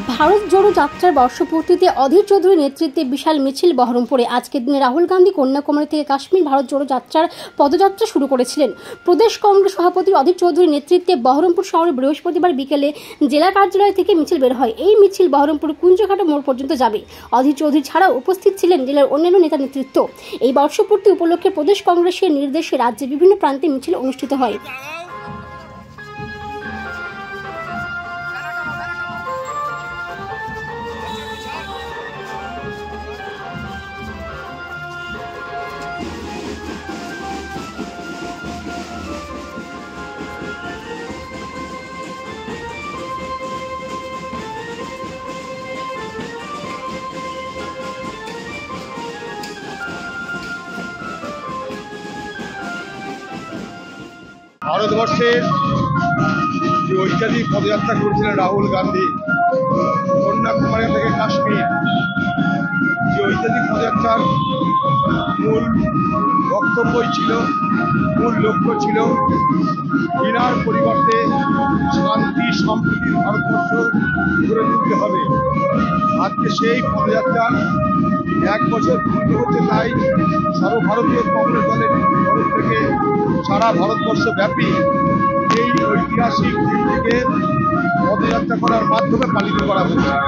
ভারত জোড়ো যাত্রার বর্ষপূর্তিতে অধীর চৌধুরীর নেতৃত্বে বিশাল মিছিল বহরমপুরে। আজকের দিনে রাহুল গান্ধী কন্যাকুমারী থেকে কাশ্মীর ভারত জোড়ো যাত্রার পদযাত্রা শুরু করেছিলেন। প্রদেশ কংগ্রেস সভাপতি অধীর চৌধুরীর নেতৃত্বে বহরমপুর শহরে বৃহস্পতিবার বিকেলে জেলা কার্যালয় থেকে মিছিল বের হয়। এই মিছিল বহরমপুর কুঞ্জঘাটা মোড় পর্যন্ত যাবে। অধীর চৌধুরী ছাড়াও উপস্থিত ছিলেন জেলার অন্যান্য নেতা নেতৃত্ব। এই বর্ষপূর্তি উপলক্ষে প্রদেশ কংগ্রেসের নির্দেশে রাজ্যের বিভিন্ন প্রান্তে মিছিল অনুষ্ঠিত হয়। ভারতবর্ষের যে ঐতিহাসিক পদযাত্রা করেছিলেন রাহুল গান্ধী কন্যাকুমারী থেকে কাশ্মীর, যে ঐতিহাসিক পদযাত্রার মূল বক্তব্যই ছিল, মূল লক্ষ্য ছিল ঘৃণার পরিবর্তে শান্তি সম্প্রীতির ভারতবর্ষ গড়ে তুলতে হবে। আজকে সেই পদযাত্রা 1 বছর পূর্ণ হচ্ছে, তাই সর্বভারতীয় কংগ্রেস দলের তরফ থেকে সারা ভারতবর্ষ ব্যাপী এই ঐতিহাসিক দিনটিকে পদযাত্রা করার মাধ্যমে পালিত করা হচ্ছে।